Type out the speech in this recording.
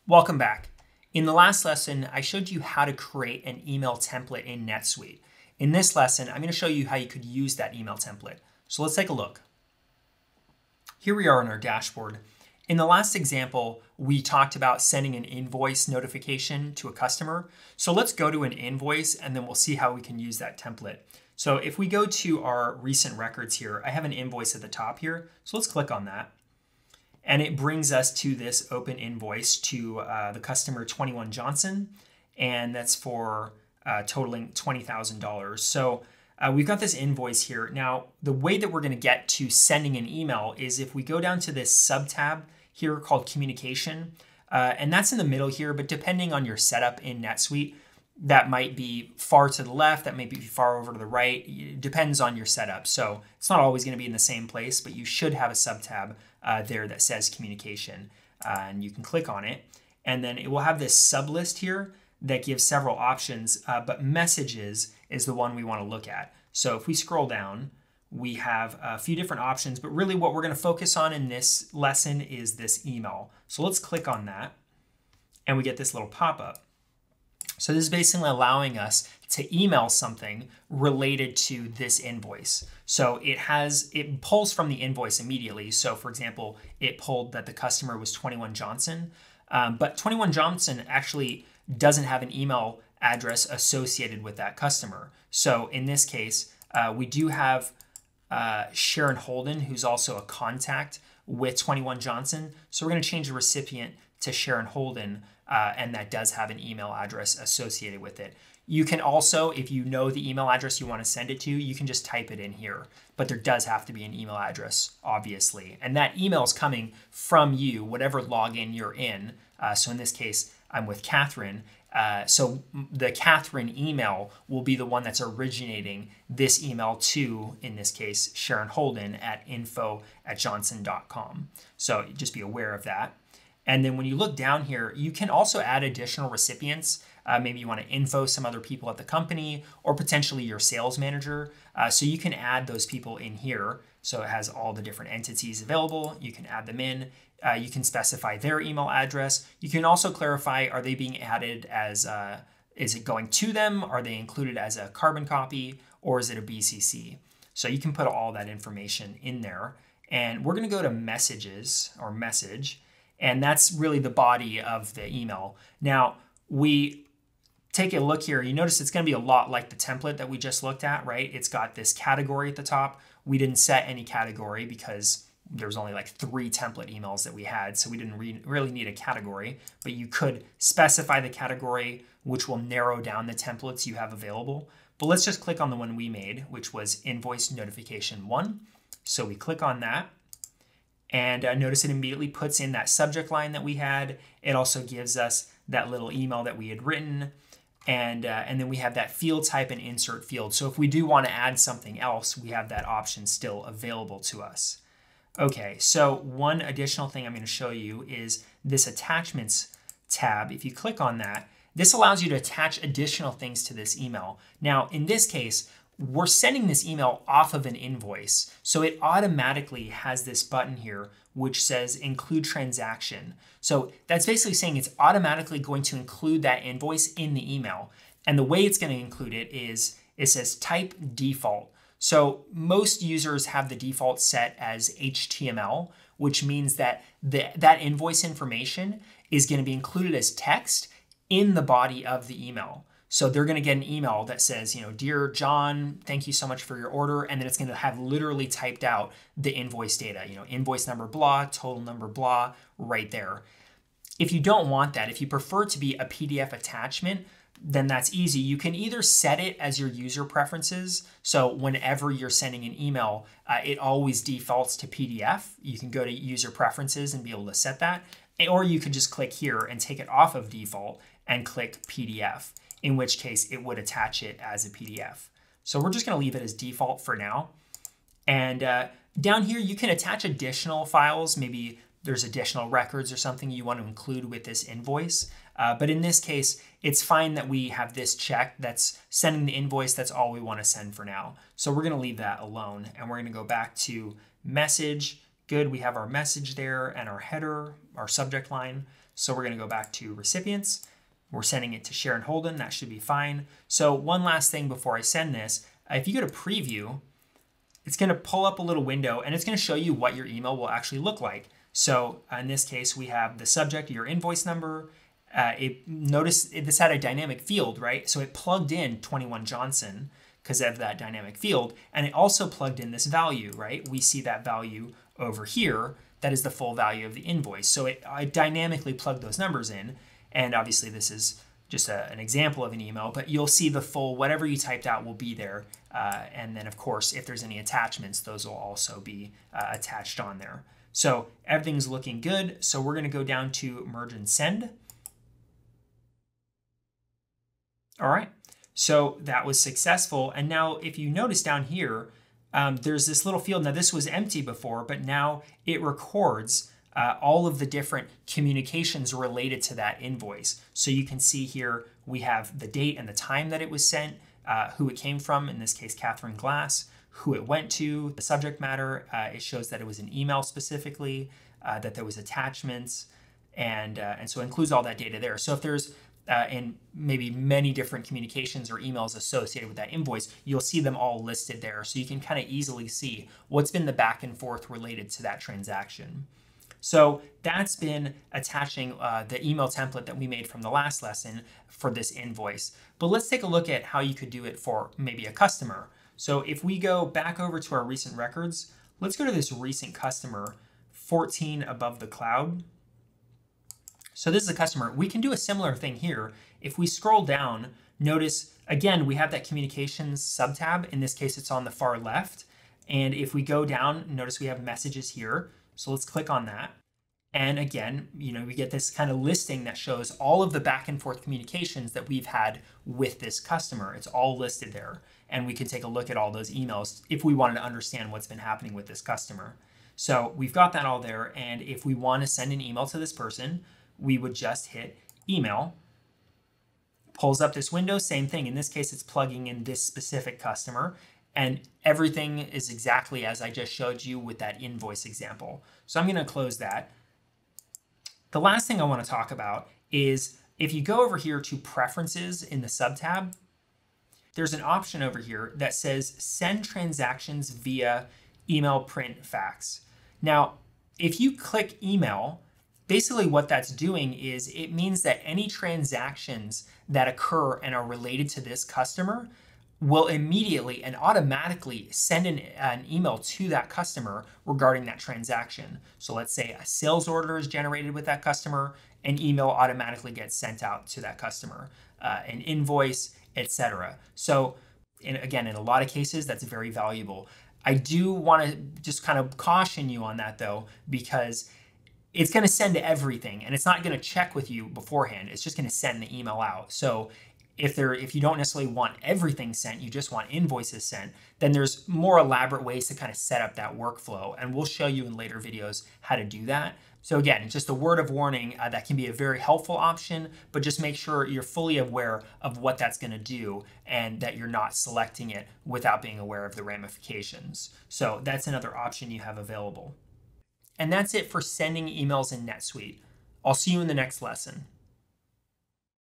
Welcome back. In the last lesson, I showed you how to create an email template in NetSuite. In this lesson, I'm going to show you how you could use that email template. So let's take a look. Here we are in our dashboard. In the last example, we talked about sending an invoice notification to a customer. So let's go to an invoice and then we'll see how we can use that template. So if we go to our recent records here, I have an invoice at the top here. So let's click on that. And it brings us to this open invoice to the customer 21 Johnson, and that's for totaling $20,000. So we've got this invoice here. Now, the way that we're going to get to sending an email is if we go down to this sub tab here called communication, and that's in the middle here, but depending on your setup in NetSuite, that might be far to the left, that might be far over to the right. It depends on your setup. So it's not always going to be in the same place, but you should have a sub tab there that says communication, and you can click on it. And then it will have this sub list here that gives several options, but messages is the one we want to look at. So if we scroll down, we have a few different options, but really what we're going to focus on in this lesson is this email. So let's click on that and we get this little pop-up. So this is basically allowing us to email something related to this invoice. So it pulls from the invoice immediately. So for example, it pulled that the customer was 21 Johnson, but 21 Johnson actually doesn't have an email address associated with that customer. So in this case, we do have Sharon Holden, who's also a contact with 21 Johnson. So we're going to change the recipient to Sharon Holden, and that does have an email address associated with it. You can also, if you know the email address you want to send it to, you can just type it in here. But there does have to be an email address, obviously. And that email is coming from you, whatever login you're in. So in this case, I'm with Catherine. So the Catherine email will be the one that's originating this email to, in this case, Sharon Holden at info@johnson.com. So just be aware of that. And then when you look down here, you can also add additional recipients. Maybe you want to info some other people at the company or potentially your sales manager. So you can add those people in here. So it has all the different entities available. You can add them in. You can specify their email address. You can also clarify, are they being added as, is it going to them? Are they included as a carbon copy or is it a BCC? So you can put all that information in there. And we're going to go to messages or message. And that's really the body of the email. Now, we take a look here. You notice it's going to be a lot like the template that we just looked at, right? It's got this category at the top. We didn't set any category because there's only like 3 template emails that we had, so we didn't really need a category. But you could specify the category, which will narrow down the templates you have available. But let's just click on the one we made, which was invoice notification 1. So we click on that. And notice it immediately puts in that subject line that we had. It also gives us that little email that we had written. And then we have that field type and insert field. So if we do want to add something else, we have that option still available to us. Okay, so one additional thing I'm going to show you is this attachments tab. If you click on that, this allows you to attach additional things to this email. Now, in this case, we're sending this email off of an invoice. So it automatically has this button here, which says include transaction. So that's basically saying it's automatically going to include that invoice in the email. And the way it's going to include it is it says type default. So most users have the default set as HTML, which means that that invoice information is going to be included as text in the body of the email. So they're going to get an email that says, Dear John, thank you so much for your order. And then it's going to have literally typed out the invoice data, invoice number blah, total number blah, right there. If you don't want that, if you prefer it to be a PDF attachment, then that's easy. You can either set it as your user preferences. So whenever you're sending an email, it always defaults to PDF. You can go to user preferences and be able to set that. Or you could just click here and take it off of default and click PDF, in which case it would attach it as a PDF. So we're just going to leave it as default for now. And down here, you can attach additional files. Maybe there's additional records or something you want to include with this invoice. But in this case, it's fine that we have this check that's sending the invoice. That's all we want to send for now. So we're going to leave that alone. And we're going to go back to message. Good, we have our message there and our header, our subject line. So we're going to go back to recipients. We're sending it to Sharon Holden. That should be fine. So one last thing before I send this, if you go to preview, it's going to pull up a little window and it's going to show you what your email will actually look like. So in this case, we have the subject, your invoice number. Notice this had a dynamic field, right? So it plugged in 21 Johnson because of that dynamic field. And it also plugged in this value, right? We see that value over here. That is the full value of the invoice. So I dynamically plugged those numbers in. And obviously this is just an example of an email, but you'll see the full, whatever you typed out will be there. And then of course, if there's any attachments, those will also be attached on there. So everything's looking good. So we're going to go down to merge and send. All right, so that was successful. And now if you notice down here, there's this little field. Now this was empty before, but now it records all of the different communications related to that invoice. So you can see here, we have the date and the time that it was sent, who it came from, in this case, Catherine Glass, who it went to, the subject matter. It shows that it was an email specifically, that there was attachments, and so it includes all that data there. So if there's and maybe many different communications or emails associated with that invoice, you'll see them all listed there. So you can kind of easily see what's been the back and forth related to that transaction. So that's been attaching the email template that we made from the last lesson for this invoice. But let's take a look at how you could do it for maybe a customer. So if we go back over to our recent records, let's go to this recent customer, 14 above the cloud. So this is a customer. We can do a similar thing here. If we scroll down, notice, again, we have that communications subtab. In this case, it's on the far left. And if we go down, notice we have messages here. So let's click on that. And again, we get this kind of listing that shows all of the back and forth communications that we've had with this customer. It's all listed there. And we can take a look at all those emails if we wanted to understand what's been happening with this customer. So we've got that all there. And if we want to send an email to this person, we would just hit email, pulls up this window, same thing. In this case, it's plugging in this specific customer, and everything is exactly as I just showed you with that invoice example. So I'm going to close that. The last thing I want to talk about is if you go over here to preferences in the subtab, there's an option over here that says send transactions via email, print, fax. Now, if you click email, basically what that's doing is it means that any transactions that occur and are related to this customer will immediately and automatically send an email to that customer regarding that transaction. So let's say a sales order is generated with that customer, an email automatically gets sent out to that customer, an invoice, etc. So again, in a lot of cases, that's very valuable. I do want to just kind of caution you on that though, because it's going to send everything and it's not going to check with you beforehand. It's just going to send the email out. So if you don't necessarily want everything sent, you just want invoices sent, then there's more elaborate ways to kind of set up that workflow. And we'll show you in later videos how to do that. So again, just a word of warning, that can be a very helpful option, but just make sure you're fully aware of what that's going to do and that you're not selecting it without being aware of the ramifications. So that's another option you have available. And that's it for sending emails in NetSuite. I'll see you in the next lesson.